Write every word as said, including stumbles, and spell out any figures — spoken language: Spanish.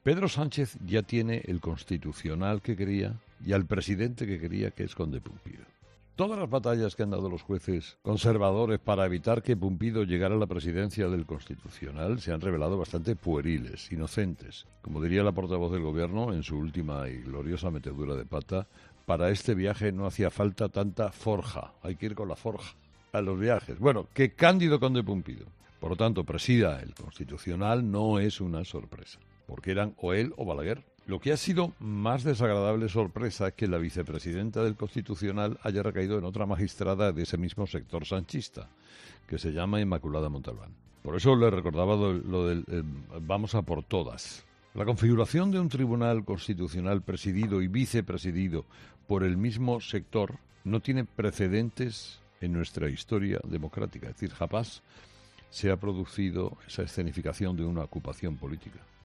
Pedro Sánchez ya tiene el constitucional que quería y al presidente que quería, que es Conde Pumpido. Todas las batallas que han dado los jueces conservadores para evitar que Pumpido llegara a la presidencia del Constitucional se han revelado bastante pueriles, inocentes. Como diría la portavoz del Gobierno en su última y gloriosa metedura de pata, para este viaje no hacía falta tanta forja, hay que ir con la forja a los viajes. Bueno, que Cándido Conde Pumpido, por lo tanto, presida el Constitucional no es una sorpresa, porque eran o él o Balaguer. Lo que ha sido más desagradable sorpresa es que la vicepresidenta del Constitucional haya recaído en otra magistrada de ese mismo sector sanchista, que se llama Inmaculada Montalbán. Por eso le recordaba lo, lo del eh, vamos a por todas. La configuración de un tribunal constitucional presidido y vicepresidido por el mismo sector no tiene precedentes en nuestra historia democrática. Es decir, jamás se ha producido esa escenificación de una ocupación política.